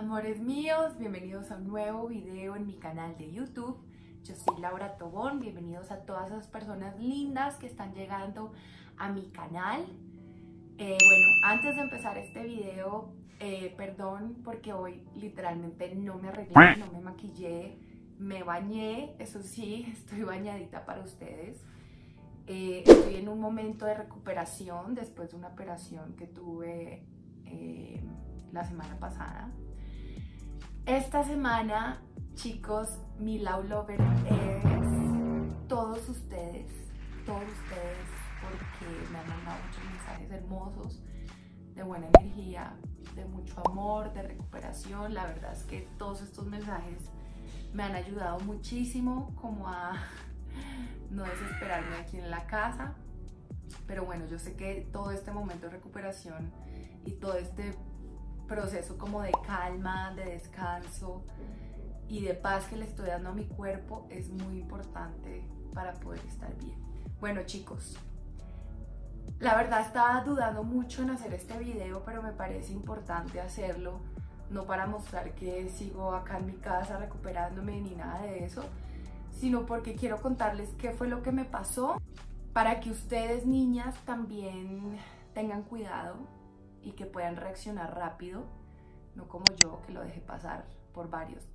Amores míos, bienvenidos a un nuevo video en mi canal de YouTube. Yo soy Laura Tobón, bienvenidos a todas esas personas lindas que están llegando a mi canal. Bueno, antes de empezar este video, perdón porque hoy literalmente no me arreglé, no me maquillé, me bañé, eso sí, estoy bañadita para ustedes. Estoy en un momento de recuperación después de una operación que tuve la semana pasada. Esta semana, chicos, mi Love Lover es todos ustedes, porque me han mandado muchos mensajes hermosos, de buena energía, de mucho amor, de recuperación. La verdad es que todos estos mensajes me han ayudado muchísimo como a no desesperarme aquí en la casa. Pero bueno, yo sé que todo este momento de recuperación y todo este proceso como de calma, de descanso y de paz que le estoy dando a mi cuerpo es muy importante para poder estar bien. Bueno, chicos, la verdad estaba dudando mucho en hacer este video, pero me parece importante hacerlo, no para mostrar que sigo acá en mi casa recuperándome ni nada de eso, sino porque quiero contarles qué fue lo que me pasó para que ustedes, niñas, también tengan cuidado y que puedan reaccionar rápido, no como yo, que lo dejé pasar por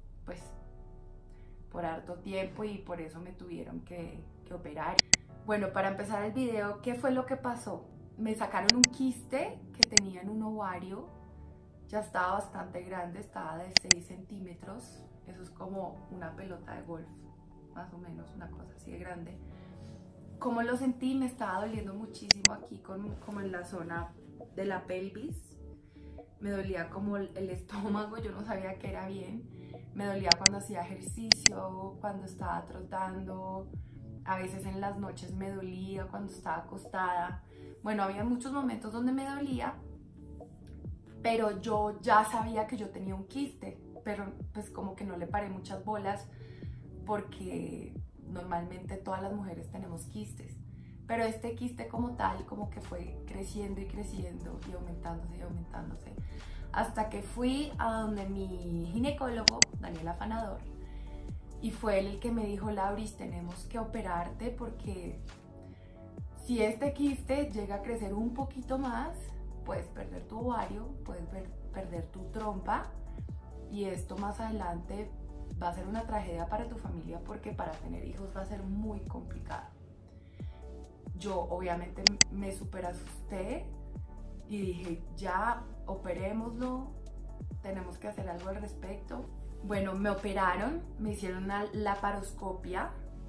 por harto tiempo y por eso me tuvieron que operar. Bueno, para empezar el video, ¿qué fue lo que pasó? Me sacaron un quiste que tenía en un ovario, ya estaba bastante grande, estaba de 6 centímetros, eso es como una pelota de golf, más o menos, una cosa así de grande. Como lo sentí, me estaba doliendo muchísimo aquí, como en la zona de la pelvis. Me dolía como el estómago, yo no sabía que era bien. Me dolía cuando hacía ejercicio, cuando estaba trotando, a veces en las noches me dolía cuando estaba acostada. Bueno, había muchos momentos donde me dolía, pero yo ya sabía que yo tenía un quiste, pero pues como que no le paré muchas bolas porque normalmente todas las mujeres tenemos quistes. Pero este quiste como tal, como que fue creciendo y creciendo y aumentándose y aumentándose. Hasta que fui a donde mi ginecólogo, Daniel Afanador, y fue él el que me dijo: Lauris, tenemos que operarte porque si este quiste llega a crecer un poquito más, puedes perder tu ovario, puedes perder tu trompa, y esto más adelante va a ser una tragedia para tu familia porque para tener hijos va a ser muy complicado. Yo obviamente me súper asusté y dije, ya, operémoslo, tenemos que hacer algo al respecto. Bueno, me operaron, me hicieron una laparoscopia,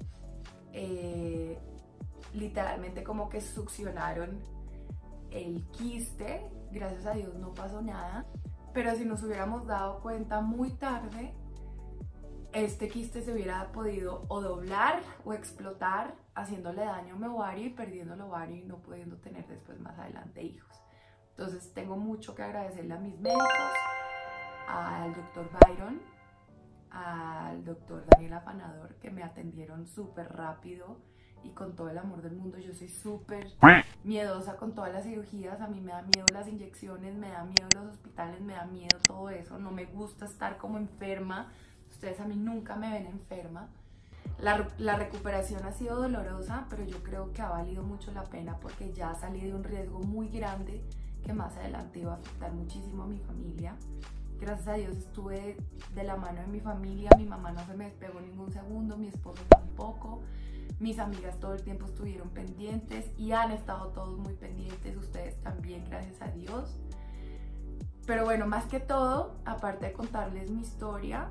literalmente como que succionaron el quiste, gracias a Dios no pasó nada, pero si nos hubiéramos dado cuenta muy tarde, este quiste se hubiera podido o doblar o explotar, haciéndole daño a mi ovario y perdiendo el ovario y no pudiendo tener después más adelante hijos. Entonces tengo mucho que agradecerle a mis médicos, al doctor Byron, al doctor Daniel Afanador, que me atendieron súper rápido y con todo el amor del mundo. Yo soy súper miedosa con todas las cirugías, a mí me da miedo las inyecciones, me da miedo los hospitales, me da miedo todo eso, no me gusta estar como enferma. Ustedes a mí nunca me ven enferma. La recuperación ha sido dolorosa, pero yo creo que ha valido mucho la pena porque ya salí de un riesgo muy grande que más adelante iba a afectar muchísimo a mi familia. Gracias a Dios estuve de la mano de mi familia, mi mamá no se me despegó ningún segundo, mi esposo tampoco, mis amigas todo el tiempo estuvieron pendientes y han estado todos muy pendientes, ustedes también, gracias a Dios. Pero bueno, más que todo, aparte de contarles mi historia,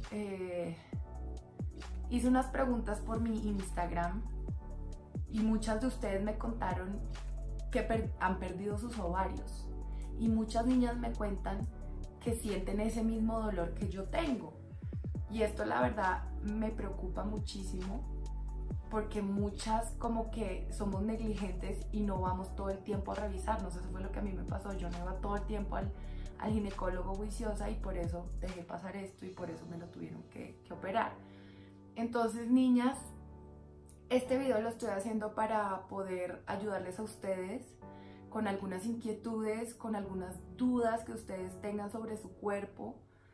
hice unas preguntas por mi Instagram y muchas de ustedes me contaron que han perdido sus ovarios y muchas niñas me cuentan que sienten ese mismo dolor que yo tengo, y esto la verdad me preocupa muchísimo porque muchas como que somos negligentes y no vamos todo el tiempo a revisarnos. Eso fue lo que a mí me pasó, yo no iba todo el tiempo al ginecólogo juiciosa y por eso dejé pasar esto y por eso me lo tuvieron que operar. Entonces, niñas, este video lo estoy haciendo para poder ayudarles a ustedes con algunas inquietudes, con algunas dudas que ustedes tengan sobre su cuerpo,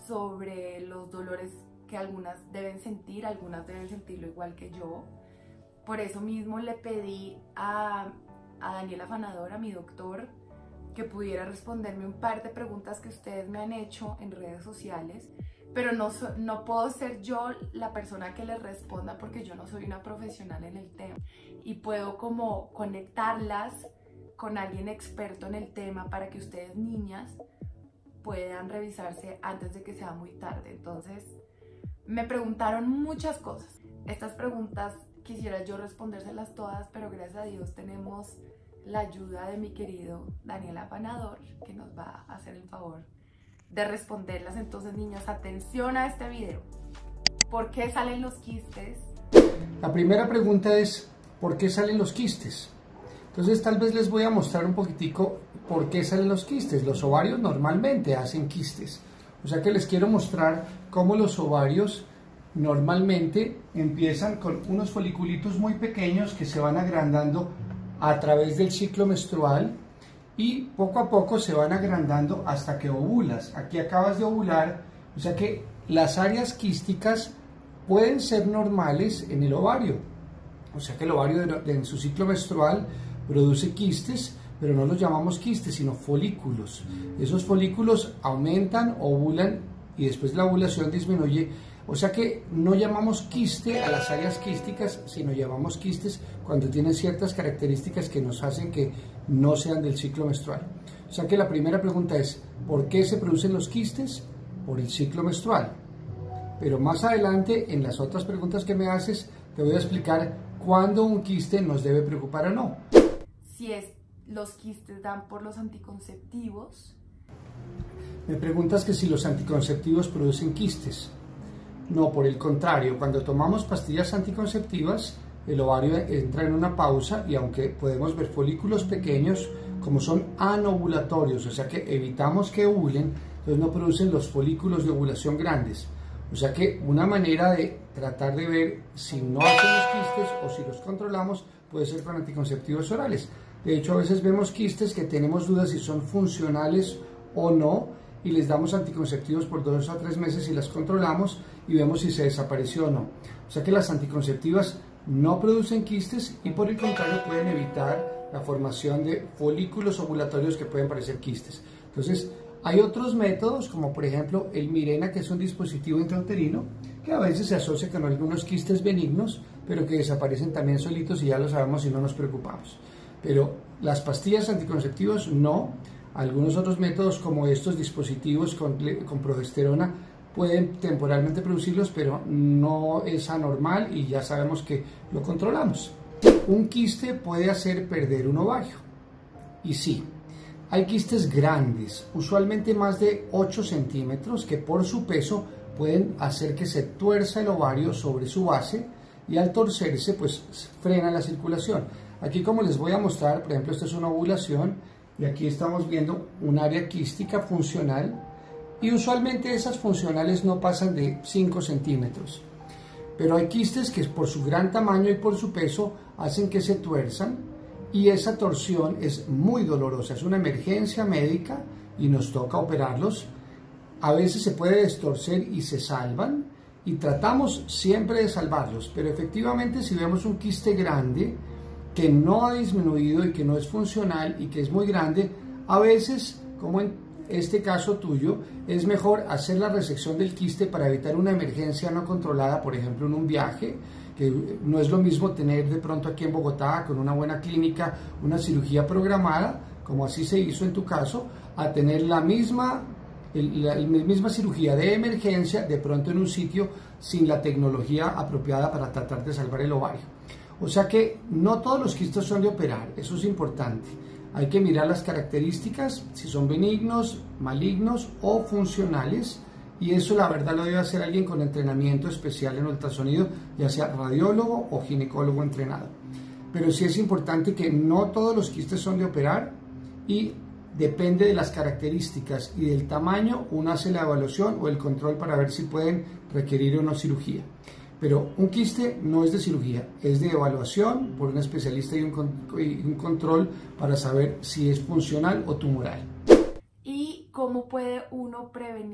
sobre los dolores que algunas deben sentirlo igual que yo. Por eso mismo le pedí a Daniel Afanador, a mi doctor, que pudiera responderme un par de preguntas que ustedes me han hecho en redes sociales, pero no puedo ser yo la persona que les responda porque yo no soy una profesional en el tema, y puedo como conectarlas con alguien experto en el tema para que ustedes, niñas, puedan revisarse antes de que sea muy tarde. Entonces me preguntaron muchas cosas. Estas preguntas quisiera yo respondérselas todas, pero gracias a Dios tenemos la ayuda de mi querido Daniel Afanador, que nos va a hacer el favor de responderlas. Entonces, niños, atención a este video. ¿Por qué salen los quistes? La primera pregunta es, ¿por qué salen los quistes? Entonces, tal vez les voy a mostrar un poquitico por qué salen los quistes. Los ovarios normalmente hacen quistes. O sea que les quiero mostrar cómo los ovarios normalmente empiezan con unos foliculitos muy pequeños que se van agrandando a través del ciclo menstrual y poco a poco se van agrandando hasta que ovulas. Aquí acabas de ovular, o sea que las áreas quísticas pueden ser normales en el ovario. O sea que el ovario en su ciclo menstrual produce quistes, pero no los llamamos quistes, sino folículos. Esos folículos aumentan, ovulan y después de la ovulación disminuye. O sea que no llamamos quiste a las áreas quísticas, sino llamamos quistes cuando tienen ciertas características que nos hacen que no sean del ciclo menstrual. O sea que la primera pregunta es, ¿por qué se producen los quistes? Por el ciclo menstrual. Pero más adelante, en las otras preguntas que me haces, te voy a explicar cuándo un quiste nos debe preocupar o no. Si los quistes dan por los anticonceptivos. Me preguntas que si los anticonceptivos producen quistes. No, por el contrario, cuando tomamos pastillas anticonceptivas, el ovario entra en una pausa y aunque podemos ver folículos pequeños, como son anovulatorios, o sea que evitamos que ovulen, entonces no producen los folículos de ovulación grandes. O sea que una manera de tratar de ver si no hacen los quistes o si los controlamos puede ser con anticonceptivos orales. De hecho, a veces vemos quistes que tenemos dudas si son funcionales o no, y les damos anticonceptivos por 2 a 3 meses y las controlamos y vemos si se desapareció o no. O sea que las anticonceptivas no producen quistes y por el contrario pueden evitar la formación de folículos ovulatorios que pueden parecer quistes. Entonces hay otros métodos como por ejemplo el Mirena, que es un dispositivo intrauterino que a veces se asocia con algunos quistes benignos pero que desaparecen también solitos y ya lo sabemos y no nos preocupamos. Pero las pastillas anticonceptivas no. Algunos otros métodos como estos dispositivos con progesterona pueden temporalmente producirlos, pero no es anormal y ya sabemos que lo controlamos. Un quiste puede hacer perder un ovario. Y sí, hay quistes grandes, usualmente más de 8 centímetros, que por su peso pueden hacer que se tuerza el ovario sobre su base y al torcerse pues frena la circulación. Aquí, como les voy a mostrar, por ejemplo, esta es una ovulación y aquí estamos viendo un área quística funcional y usualmente esas funcionales no pasan de 5 centímetros. Pero hay quistes que por su gran tamaño y por su peso hacen que se tuerzan y esa torsión es muy dolorosa, es una emergencia médica y nos toca operarlos. A veces se puede destorcer y se salvan y tratamos siempre de salvarlos, pero efectivamente si vemos un quiste grande que no ha disminuido y que no es funcional y que es muy grande, a veces, como en este caso tuyo, es mejor hacer la resección del quiste para evitar una emergencia no controlada, por ejemplo en un viaje, que no es lo mismo tener de pronto aquí en Bogotá con una buena clínica una cirugía programada, como así se hizo en tu caso, a tener la misma cirugía de emergencia de pronto en un sitio sin la tecnología apropiada para tratar de salvar el ovario. O sea que no todos los quistes son de operar, eso es importante. Hay que mirar las características, si son benignos, malignos o funcionales, y eso la verdad lo debe hacer alguien con entrenamiento especial en ultrasonido, ya sea radiólogo o ginecólogo entrenado. Pero sí es importante que no todos los quistes son de operar y depende de las características y del tamaño, uno hace la evaluación o el control para ver si pueden requerir o no cirugía. Pero un quiste no es de cirugía, es de evaluación por un especialista y un control para saber si es funcional o tumoral. ¿Y cómo puede uno prevenir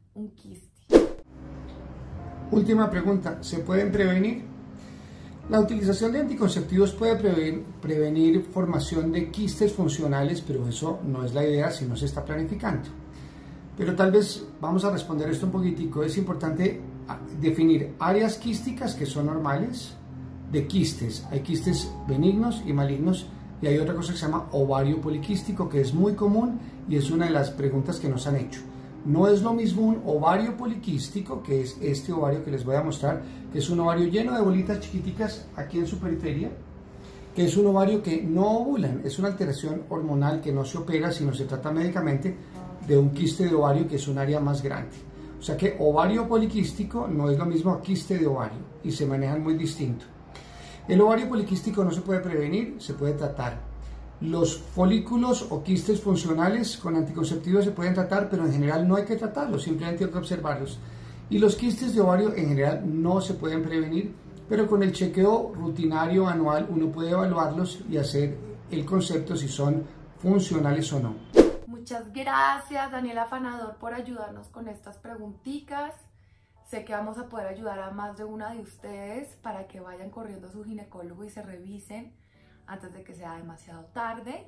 un quiste. Última pregunta, ¿se pueden prevenir? La utilización de anticonceptivos puede prevenir formación de quistes funcionales, pero eso no es la idea si no se está planificando. Pero tal vez vamos a responder esto un poquitico. Es importante definir áreas quísticas que son normales de quistes. Hay quistes benignos y malignos, y hay otra cosa que se llama ovario poliquístico, que es muy común y es una de las preguntas que nos han hecho. No es lo mismo un ovario poliquístico, que es este ovario que les voy a mostrar, que es un ovario lleno de bolitas chiquiticas aquí en su periferia, que es un ovario que no ovulan, es una alteración hormonal que no se opera, sino se trata médicamente de un quiste de ovario, que es un área más grande. O sea que ovario poliquístico no es lo mismo a quiste de ovario y se manejan muy distinto. El ovario poliquístico no se puede prevenir, se puede tratar. Los folículos o quistes funcionales con anticonceptivos se pueden tratar, pero en general no hay que tratarlos, simplemente hay que observarlos. Y los quistes de ovario en general no se pueden prevenir, pero con el chequeo rutinario anual uno puede evaluarlos y hacer el concepto si son funcionales o no. Muchas gracias, Daniel Afanador, por ayudarnos con estas preguntitas. Sé que vamos a poder ayudar a más de una de ustedes para que vayan corriendo a su ginecólogo y se revisen antes de que sea demasiado tarde.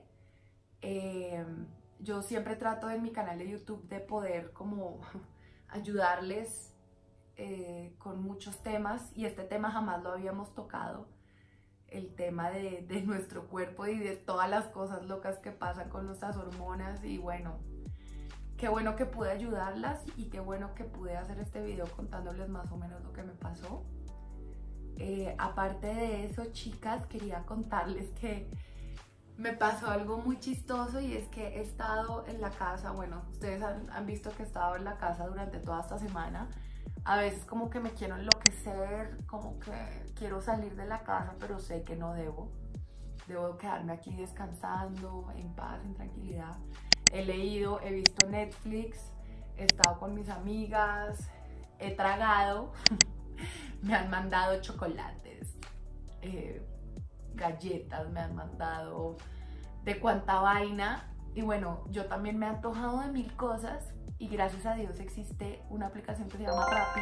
Yo siempre trato en mi canal de YouTube de poder como ayudarles con muchos temas, y este tema jamás lo habíamos tocado, el tema de nuestro cuerpo y de todas las cosas locas que pasan con nuestras hormonas. Y bueno, qué bueno que pude ayudarlas y qué bueno que pude hacer este video contándoles más o menos lo que me pasó. Aparte de eso, chicas, quería contarles que me pasó algo muy chistoso, y es que he estado en la casa. Bueno, ustedes han visto que he estado en la casa durante toda esta semana. A veces como que me quiero enloquecer, como que quiero salir de la casa, pero sé que no debo. Debo quedarme aquí descansando, en paz, en tranquilidad. He leído, he visto Netflix, he estado con mis amigas, he tragado. Me han mandado chocolates, galletas, me han mandado de cuanta vaina. Y bueno, yo también me he antojado de mil cosas, y gracias a Dios existe una aplicación que se llama Rappi,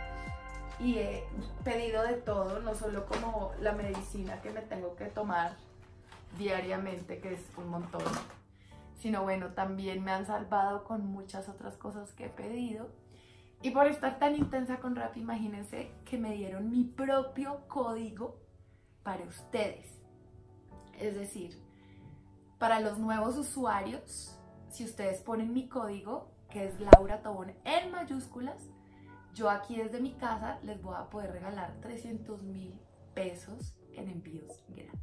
y he pedido de todo, no solo como la medicina que me tengo que tomar diariamente, que es un montón, sino bueno, también me han salvado con muchas otras cosas que he pedido. Y por estar tan intensa con Rappi, imagínense que me dieron mi propio código para ustedes. Es decir, para los nuevos usuarios, si ustedes ponen mi código, que es Laura Tobón en mayúsculas, yo aquí desde mi casa les voy a poder regalar 300.000 pesos en envíos gratis.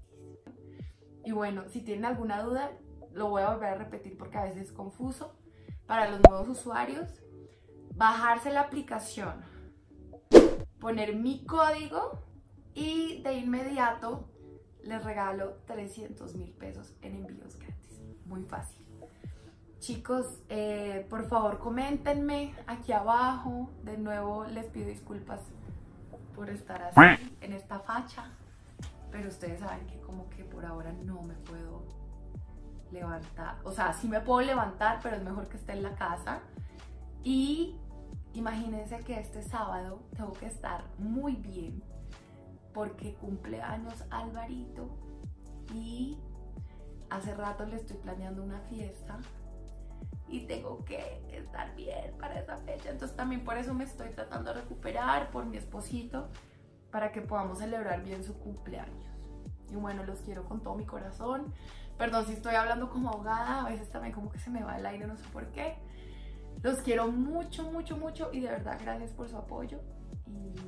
Y bueno, si tienen alguna duda, lo voy a volver a repetir porque a veces es confuso. Para los nuevos usuarios, bajarse la aplicación, poner mi código y de inmediato les regalo 300.000 pesos en envíos gratis. Muy fácil. Chicos, por favor coméntenme aquí abajo. De nuevo les pido disculpas por estar así en esta facha, pero ustedes saben que como que por ahora no me puedo levantar. O sea, sí me puedo levantar, pero es mejor que esté en la casa. Y imagínense que este sábado tengo que estar muy bien porque cumple años Alvarito, y hace rato le estoy planeando una fiesta y tengo que estar bien para esa fecha. Entonces también por eso me estoy tratando de recuperar por mi esposito, para que podamos celebrar bien su cumpleaños. Y bueno, los quiero con todo mi corazón. Perdón si estoy hablando como ahogada, a veces también como que se me va el aire, no sé por qué. Los quiero mucho, mucho, mucho, y de verdad gracias por su apoyo. Y